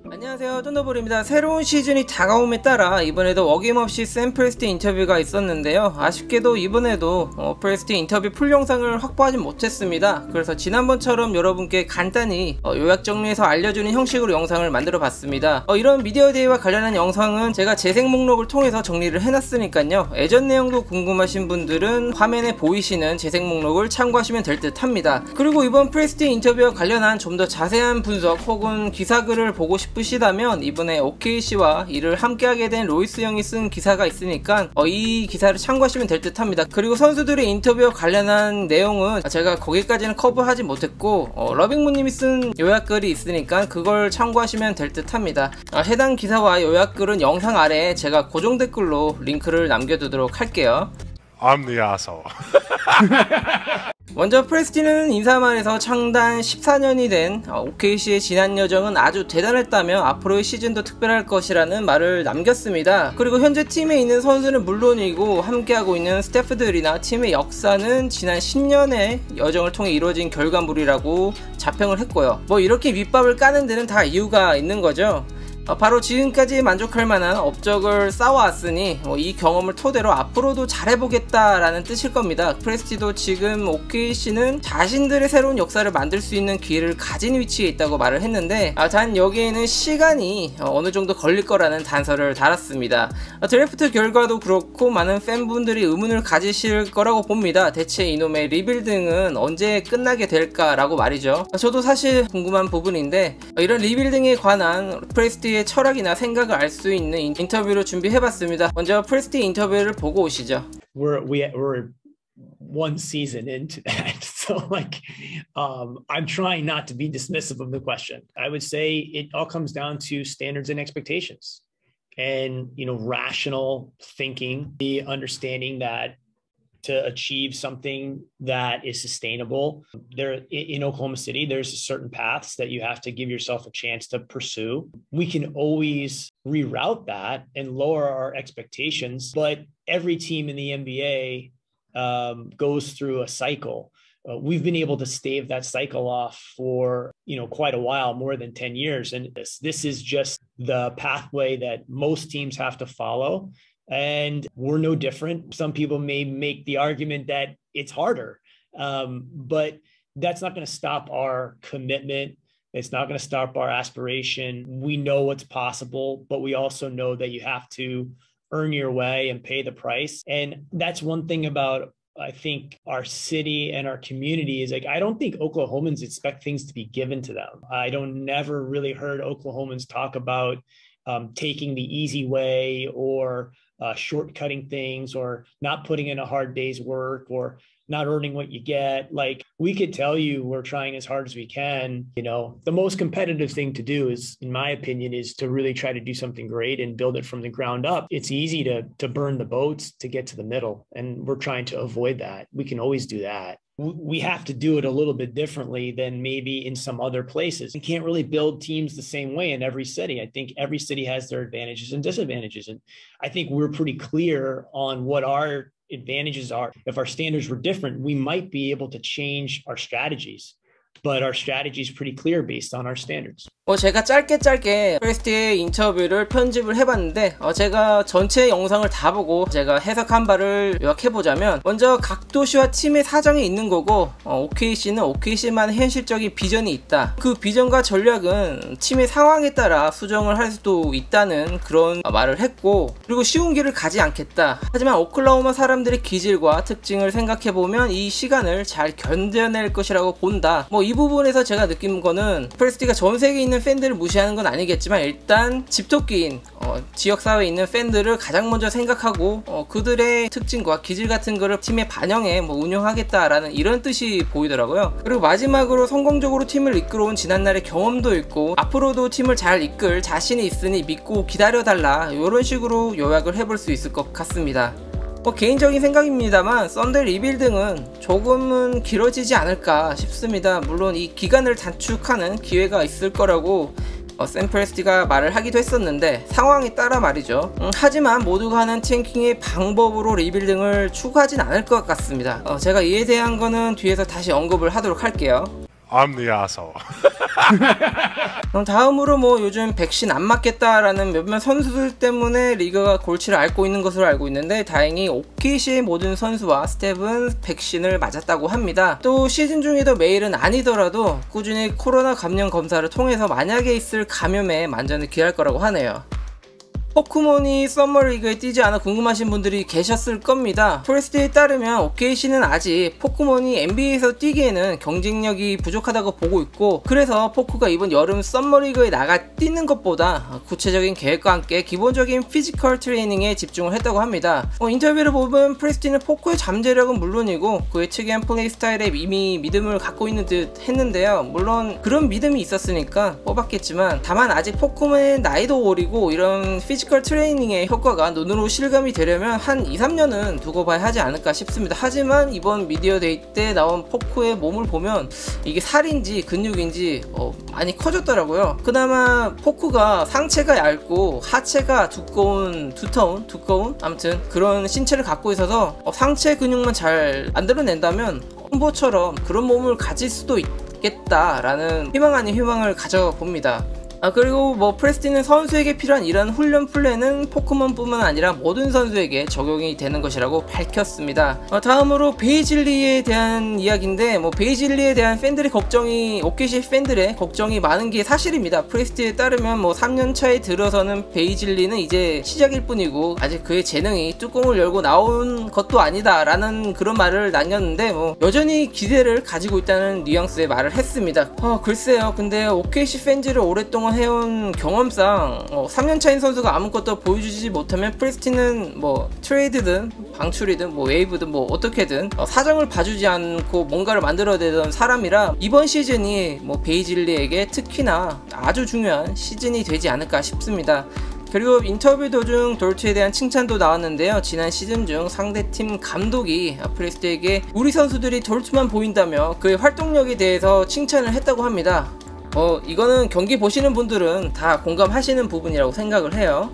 안녕하세요, 쫀더볼입니다. 새로운 시즌이 다가옴에 따라 이번에도 어김없이 샘 프레스티 인터뷰가 있었는데요. 아쉽게도 이번에도 프레스티 인터뷰 풀 영상을 확보하지 못했습니다. 그래서 지난번처럼 여러분께 간단히 요약 정리해서 알려주는 형식으로 영상을 만들어 봤습니다. 이런 미디어 데이와 관련한 영상은 제가 재생 목록을 통해서 정리를 해놨으니까요, 예전 내용도 궁금하신 분들은 화면에 보이시는 재생 목록을 참고하시면 될 듯 합니다. 그리고 이번 프레스티 인터뷰와 관련한 좀 더 자세한 분석 혹은 기사글을 보고 싶으시다면 이번에 OKC와 이를 함께하게 된 로이스 형이 쓴 기사가 있으니까 이 기사를 참고하시면 될 듯 합니다. 그리고 선수들의 인터뷰와 관련한 내용은 제가 거기까지는 커버하지 못했고 러빙무님이 쓴 요약글이 있으니까 그걸 참고하시면 될 듯 합니다. 해당 기사와 요약글은 영상 아래에 제가 고정 댓글로 링크를 남겨두도록 할게요. I'm the asshole. 먼저 프레스티는 인사말에서 창단 14년이 된 OKC의 지난 여정은 아주 대단했다며 앞으로의 시즌도 특별할 것이라는 말을 남겼습니다. 그리고 현재 팀에 있는 선수는 물론이고 함께하고 있는 스태프들이나 팀의 역사는 지난 10년의 여정을 통해 이루어진 결과물이라고 자평을 했고요. 이렇게 밑밥을 까는 데는 다 이유가 있는 거죠. 바로 지금까지 만족할 만한 업적을 쌓아왔으니 이 경험을 토대로 앞으로도 잘해보겠다라는 뜻일 겁니다. 프레스티도 지금 OKC는 자신들의 새로운 역사를 만들 수 있는 기회를 가진 위치에 있다고 말을 했는데 단 여기에는 시간이 어느 정도 걸릴 거라는 단서를 달았습니다. 드래프트 결과도 그렇고 많은 팬분들이 의문을 가지실 거라고 봅니다. 대체 이놈의 리빌딩은 언제 끝나게 될까라고 말이죠. 저도 사실 궁금한 부분인데 이런 리빌딩에 관한 프레스티의 철학이나 생각을 알 수 있는 인터뷰를 준비해봤습니다. 먼저 프레스티 인터뷰를 보고 오시죠. We're one season into that, so I'm trying not to be dismissive of the question. I would say it all comes down to standards and expectations, and rational thinking, the understanding that to achieve something that is sustainable. There in Oklahoma City, there's certain paths that you have to give yourself a chance to pursue. We can always reroute that and lower our expectations, but every team in the NBA goes through a cycle. We've been able to stave that cycle off for quite a while, more than 10 years, and this is just the pathway that most teams have to follow. And we're no different. Some people may make the argument that it's harder, but that's not going to stop our commitment. It's not going to stop our aspiration. We know what's possible, but we also know that you have to earn your way and pay the price. And that's one thing about, I think, our city and our community is I don't think Oklahomans expect things to be given to them. Never really heard Oklahomans talk about taking the easy way or shortcutting things or not putting in a hard day's work or not earning what you get. We could tell you we're trying as hard as we can. The most competitive thing to do is, in my opinion, is to really try to do something great and build it from the ground up. It's easy to burn the boats to get to the middle, and we're trying to avoid that. We can always do that. We have to do it a little bit differently than maybe in some other places. You can't really build teams the same way in every city. I think every city has their advantages and disadvantages. And I think we're pretty clear on what our advantages are. If our standards were different, we might be able to change our strategies. But our strategy is pretty clear based on our standards. 제가 짧게 프레스티의 인터뷰를 편집을 해봤는데 제가 전체 영상을 다 보고 제가 해석한 바를 요약해보자면, 먼저 각 도시와 팀의 사정이 있는 거고 OKC는 OKC만의 현실적인 비전이 있다. 그 비전과 전략은 팀의 상황에 따라 수정을 할 수도 있다는 그런 말을 했고, 그리고 쉬운 길을 가지 않겠다. 하지만 오클라호마 사람들의 기질과 특징을 생각해보면 이 시간을 잘 견뎌낼 것이라고 본다. 이 부분에서 제가 느낀 거는 프레스티가 전 세계에 있는 팬들을 무시하는 건 아니겠지만 일단 집토끼인 지역사회에 있는 팬들을 가장 먼저 생각하고 그들의 특징과 기질 같은 거를 팀에 반영해 운영하겠다라는 이런 뜻이 보이더라고요. 그리고 마지막으로 성공적으로 팀을 이끌어온 지난날의 경험도 있고 앞으로도 팀을 잘 이끌 자신이 있으니 믿고 기다려달라, 이런 식으로 요약을 해볼 수 있을 것 같습니다. 개인적인 생각입니다만 썬데이 리빌딩은 조금은 길어지지 않을까 싶습니다. 물론 이 기간을 단축하는 기회가 있을 거라고 샘 프레스티가 말을 하기도 했었는데 상황에 따라 말이죠. 하지만 모두가 하는 탱킹의 방법으로 리빌딩을 추구하진 않을 것 같습니다. 제가 이에 대한 거는 뒤에서 다시 언급을 하도록 할게요. I'm the asshole. 다음으로 뭐 요즘 백신 안 맞겠다라는 몇몇 선수들 때문에 리그가 골치를 앓고 있는 것으로 알고 있는데, 다행히 OKC의 모든 선수와 스텝은 백신을 맞았다고 합니다. 또 시즌 중에도 매일은 아니더라도 꾸준히 코로나 감염 검사를 통해서 만약에 있을 감염에 만전을 기할 거라고 하네요. 포크몬이 서머리그에 뛰지 않아 궁금하신 분들이 계셨을 겁니다. 포레스트에 따르면 OKC는 아직 포크몬이 NBA에서 뛰기에는 경쟁력이 부족하다고 보고 있고, 그래서 포크가 이번 여름 서머리그에 나가 뛰는 것보다 구체적인 계획과 함께 기본적인 피지컬 트레이닝에 집중을 했다고 합니다. 인터뷰를 보면 프레스티는 포크의 잠재력은 물론이고 그의 특이한 플레이 스타일에 이미 믿음을 갖고 있는 듯 했는데요. 물론 그런 믿음이 있었으니까 뽑았겠지만, 다만 아직 포크몬의 나이도 어리고 이런 피지컬 트레이닝의 효과가 눈으로 실감이 되려면 한 2-3년은 두고 봐야 하지 않을까 싶습니다. 하지만 이번 미디어 데이 때 나온 포크의 몸을 보면 이게 살인지 근육인지 많이 커졌더라고요. 그나마 포크가 상체가 얇고 하체가 두꺼운 아무튼 그런 신체를 갖고 있어서 상체 근육만 잘 만들어낸다면 홈보처럼 그런 몸을 가질 수도 있겠다라는 희망 아닌 희망을 가져봅니다. 그리고 뭐 프레스티는 선수에게 필요한 이런 훈련 플랜은 포크몬뿐만 아니라 모든 선수에게 적용이 되는 것이라고 밝혔습니다. 다음으로 베이즐리에 대한 이야기인데, 베이즐리에 대한 팬들의 걱정이, OKC 팬들의 걱정이 많은 게 사실입니다. 프레스티에 따르면 3년 차에 들어서는 베이즐리는 이제 시작일 뿐이고 아직 그의 재능이 뚜껑을 열고 나온 것도 아니다 라는 그런 말을 남겼는데, 여전히 기대를 가지고 있다는 뉘앙스의 말을 했습니다. 글쎄요, 근데 OKC 팬즈를 오랫동안 해온 경험상 3년차인 선수가 아무것도 보여주지 못하면 프레스티는 트레이드든 방출이든 웨이브든 어떻게든 사정을 봐주지 않고 뭔가를 만들어내던 사람이라 이번 시즌이 베이즐리에게 특히나 아주 중요한 시즌이 되지 않을까 싶습니다. 그리고 인터뷰 도중 돌트에 대한 칭찬도 나왔는데요. 지난 시즌 중 상대팀 감독이 프레스티에게 우리 선수들이 돌트만 보인다며 그의 활동력에 대해서 칭찬을 했다고 합니다. 이거는 경기 보시는 분들은 다 공감하시는 부분이라고 생각을 해요.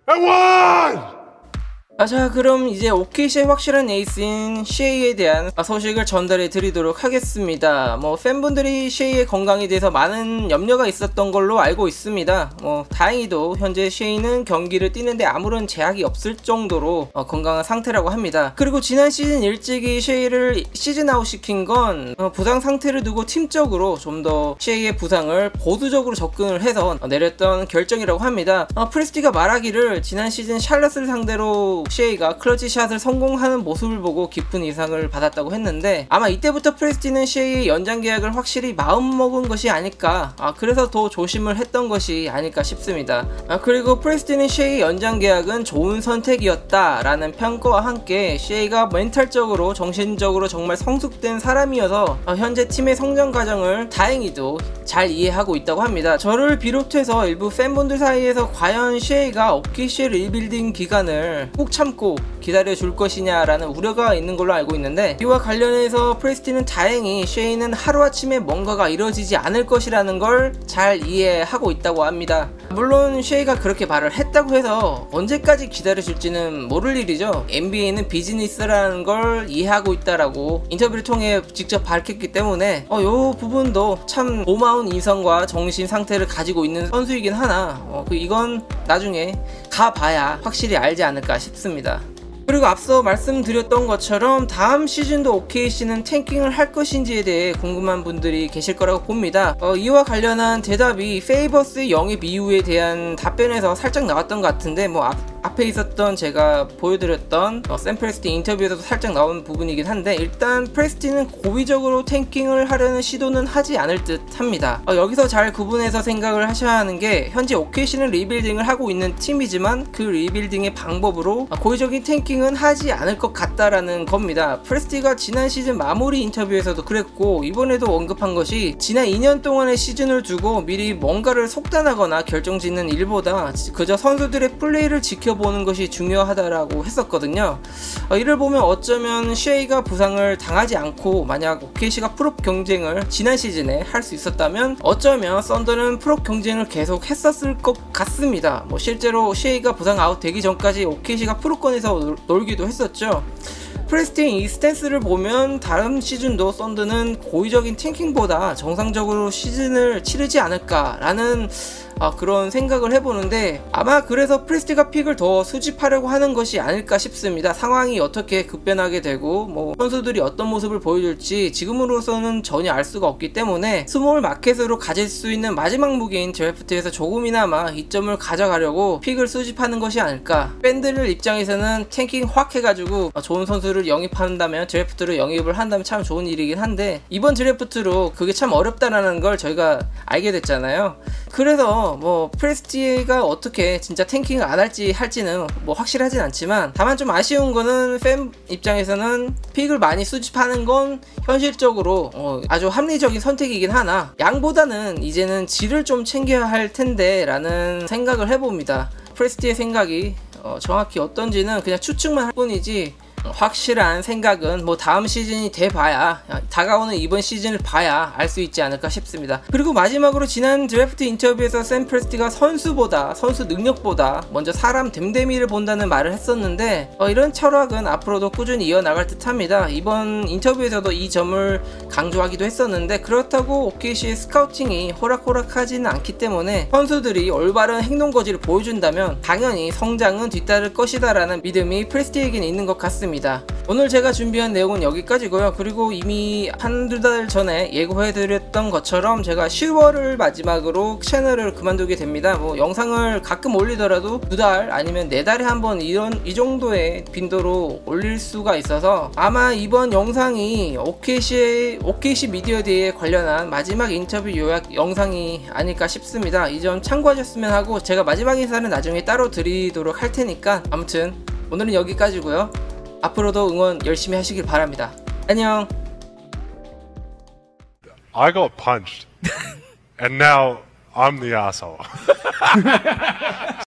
자, 그럼 이제 OKC의 확실한 에이스인 셰이에 대한 소식을 전달해 드리도록 하겠습니다. 팬분들이 셰이의 건강에 대해서 많은 염려가 있었던 걸로 알고 있습니다. 다행히도 현재 셰이는 경기를 뛰는데 아무런 제약이 없을 정도로 건강한 상태라고 합니다. 그리고 지난 시즌 일찍이 셰이를 시즌 아웃 시킨 건 부상 상태를 두고 팀적으로 좀 더 셰이의 부상을 보수적으로 접근을 해서 내렸던 결정이라고 합니다. 프레스티가 말하기를 지난 시즌 샬럿을 상대로 셰이가 클러치샷을 성공하는 모습을 보고 깊은 인상을 받았다고 했는데, 아마 이때부터 프레스티는 셰이의 연장 계약을 확실히 마음먹은 것이 아닐까, 그래서 더 조심을 했던 것이 아닐까 싶습니다. 그리고 프레스티는 셰이의 연장 계약은 좋은 선택이었다 라는 평가와 함께 셰이가 멘탈적으로 정신적으로 정말 성숙된 사람이어서 현재 팀의 성장 과정을 다행히도 잘 이해하고 있다고 합니다. 저를 비롯해서 일부 팬분들 사이에서 과연 셰이가 OKC의 리빌딩 기간을 꼭 참고 기다려줄 것이냐라는 우려가 있는 걸로 알고 있는데, 이와 관련해서 프레스티는 다행히 셰이는 하루아침에 뭔가가 이루어지지 않을 것이라는 걸 잘 이해하고 있다고 합니다. 물론 셰이가 그렇게 말을 했다고 해서 언제까지 기다려줄지는 모를 일이죠. NBA는 비즈니스라는 걸 이해하고 있다라고 인터뷰를 통해 직접 밝혔기 때문에 요 부분도 참 고마운 인성과 정신 상태를 가지고 있는 선수이긴 하나 이건 나중에 가봐야 확실히 알지 않을까 싶습니다. 그리고 앞서 말씀드렸던 것처럼 다음 시즌도 OKC는 탱킹을 할 것인지에 대해 궁금한 분들이 계실 거라고 봅니다. 이와 관련한 대답이 페이버스의 영입 이유에 대한 답변에서 살짝 나왔던 것 같은데, 앞에 있었던 제가 보여드렸던 샘 프레스티 인터뷰에서도 살짝 나온 부분이긴 한데, 일단 프레스티는 고의적으로 탱킹을 하려는 시도는 하지 않을 듯 합니다. 여기서 잘 구분해서 생각을 하셔야 하는 게, 현재 OKC는 리빌딩을 하고 있는 팀이지만 그 리빌딩의 방법으로 고의적인 탱킹은 하지 않을 것 같다라는 겁니다. 프레스티가 지난 시즌 마무리 인터뷰에서도 그랬고, 이번에도 언급한 것이 지난 2년 동안의 시즌을 두고 미리 뭔가를 속단하거나 결정짓는 일보다 그저 선수들의 플레이를 지켜보는 것이 중요하다라고 했었거든요. 이를 보면 어쩌면 셰이가 부상을 당하지 않고 만약 OKC가 프로 경쟁을 지난 시즌에 할 수 있었다면 어쩌면 썬더는 프로 경쟁을 계속 했었을 것 같습니다. 실제로 셰이가 부상 아웃 되기 전까지 OKC가 프로권에서 놀기도 했었죠. 프레스티의 이 스탠스를 보면 다음 시즌도 썬드는 고의적인 탱킹보다 정상적으로 시즌을 치르지 않을까라는 그런 생각을 해보는데, 아마 그래서 프레스티가 픽을 더 수집하려고 하는 것이 아닐까 싶습니다. 상황이 어떻게 급변하게 되고 뭐 선수들이 어떤 모습을 보여줄지 지금으로서는 전혀 알 수가 없기 때문에 스몰 마켓으로 가질 수 있는 마지막 무기인 드래프트에서 조금이나마 이점을 가져가려고 픽을 수집하는 것이 아닐까. 밴드들 입장에서는 탱킹 확 해가지고 좋은 선수를 영입한다면, 드래프트로 영입을 한다면 참 좋은 일이긴 한데, 이번 드래프트로 그게 참 어렵다라는 걸 저희가 알게 됐잖아요. 그래서 뭐 프레스티가 어떻게 진짜 탱킹을 안 할지는 뭐 확실하진 않지만, 다만 좀 아쉬운 거는 팬 입장에서는 픽을 많이 수집하는 건 현실적으로 아주 합리적인 선택이긴 하나, 양보다는 이제는 질을 좀 챙겨야 할 텐데 라는 생각을 해봅니다. 프레스티의 생각이 정확히 어떤지는 그냥 추측만 할 뿐이지, 확실한 생각은 뭐 다음 시즌이 돼봐야, 다가오는 이번 시즌을 봐야 알 수 있지 않을까 싶습니다. 그리고 마지막으로 지난 드래프트 인터뷰에서 샘 프레스티가 선수 능력보다 먼저 사람 됨됨이를 본다는 말을 했었는데, 이런 철학은 앞으로도 꾸준히 이어나갈 듯 합니다. 이번 인터뷰에서도 이 점을 강조하기도 했었는데, 그렇다고 OKC의 스카우팅이 호락호락하지는 않기 때문에 선수들이 올바른 행동거지를 보여준다면 당연히 성장은 뒤따를 것이다 라는 믿음이 프레스티에겐 있는 것 같습니다. 오늘 제가 준비한 내용은 여기까지고요. 그리고 이미 한두 달 전에 예고해드렸던 것처럼 제가 10월을 마지막으로 채널을 그만두게 됩니다. 뭐 영상을 가끔 올리더라도 2달 아니면 4달에 한 번 이 정도의 빈도로 올릴 수가 있어서, 아마 이번 영상이 OKC 미디어데이에 관련한 마지막 인터뷰 요약 영상이 아닐까 싶습니다. 이 점 참고하셨으면 하고, 제가 마지막 인사는 나중에 따로 드리도록 할 테니까, 아무튼 오늘은 여기까지고요. 앞으로도 응원 열심히 하시길 바랍니다. 안녕. I got punched and now I'm the asshole.